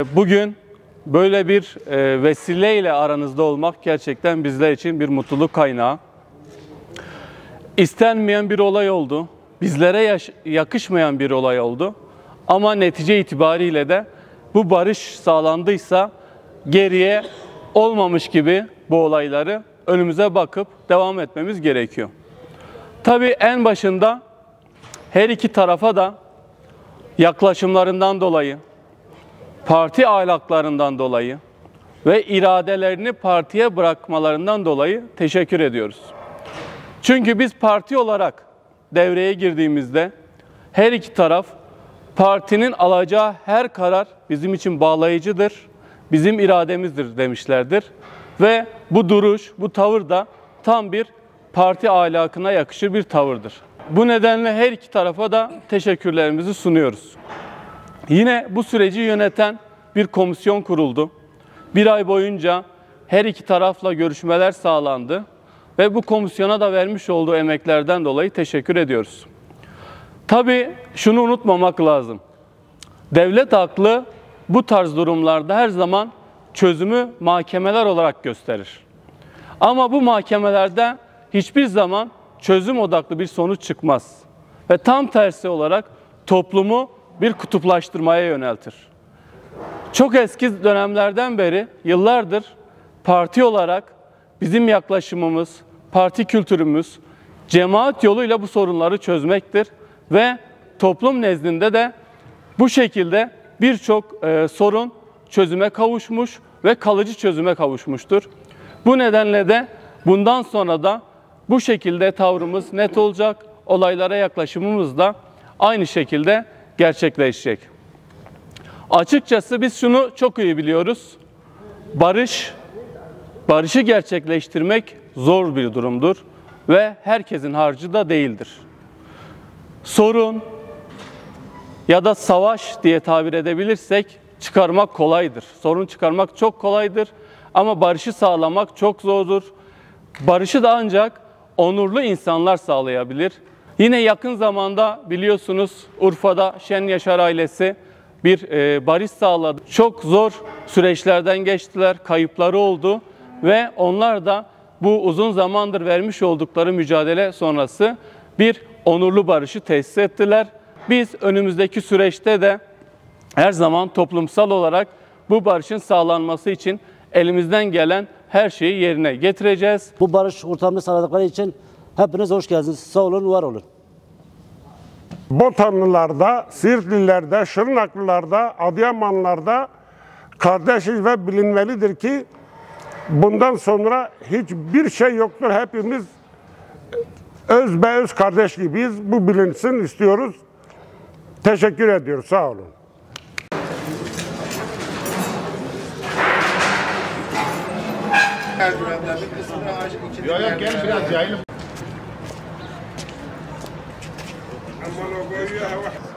Bugün böyle bir vesileyle aranızda olmak gerçekten bizler için bir mutluluk kaynağı. İstenmeyen bir olay oldu. Bizlere yakışmayan bir olay oldu. Ama netice itibariyle de bu barış sağlandıysa geriye olmamış gibi bu olayları önümüze bakıp devam etmemiz gerekiyor. Tabii en başında her iki tarafa da yaklaşımlarından dolayı, parti ahlaklarından dolayı ve iradelerini partiye bırakmalarından dolayı teşekkür ediyoruz. Çünkü biz parti olarak devreye girdiğimizde her iki taraf partinin alacağı her karar bizim için bağlayıcıdır, bizim irademizdir demişlerdir. Ve bu duruş, bu tavır da tam bir parti ahlakına yakışır bir tavırdır. Bu nedenle her iki tarafa da teşekkürlerimizi sunuyoruz. Yine bu süreci yöneten bir komisyon kuruldu. Bir ay boyunca her iki tarafla görüşmeler sağlandı ve bu komisyona da vermiş olduğu emeklerden dolayı teşekkür ediyoruz. Tabii şunu unutmamak lazım. Devlet aklı bu tarz durumlarda her zaman çözümü mahkemeler olarak gösterir. Ama bu mahkemelerde hiçbir zaman çözüm odaklı bir sonuç çıkmaz. Ve tam tersi olarak toplumu bir kutuplaştırmaya yöneltir. Çok eski dönemlerden beri, yıllardır parti olarak bizim yaklaşımımız, parti kültürümüz, cemaat yoluyla bu sorunları çözmektir. Ve toplum nezdinde de bu şekilde birçok sorun çözüme kavuşmuş ve kalıcı çözüme kavuşmuştur. Bu nedenle de bundan sonra da bu şekilde tavrımız net olacak, olaylara yaklaşımımız da aynı şekilde gerçekleşecek. Açıkçası biz şunu çok iyi biliyoruz. Barışı gerçekleştirmek zor bir durumdur ve herkesin harcı da değildir. Sorun ya da savaş diye tabir edebilirsek çıkarmak kolaydır. Sorun çıkarmak çok kolaydır ama barışı sağlamak çok zordur. Barışı da ancak onurlu insanlar sağlayabilir. Yine yakın zamanda biliyorsunuz Urfa'da Şen Yaşar ailesi bir barış sağladı. Çok zor süreçlerden geçtiler, kayıpları oldu ve onlar da bu uzun zamandır vermiş oldukları mücadele sonrası bir onurlu barışı tesis ettiler. Biz önümüzdeki süreçte de her zaman toplumsal olarak bu barışın sağlanması için elimizden gelen her şeyi yerine getireceğiz. Bu barış ortamını sağladıkları için hepiniz hoş geldiniz. Sağ olun, var olun. Botanlılarda, Siirtlilerde, Şırnaklılarda, Adıyamanlılarda kardeşiz ve bilinmelidir ki bundan sonra hiçbir şey yoktur. Hepimiz özbeöz kardeş gibiyiz. Bu bilinsin istiyoruz. Teşekkür ediyoruz. Sağ olun. Yok gel biraz yayın.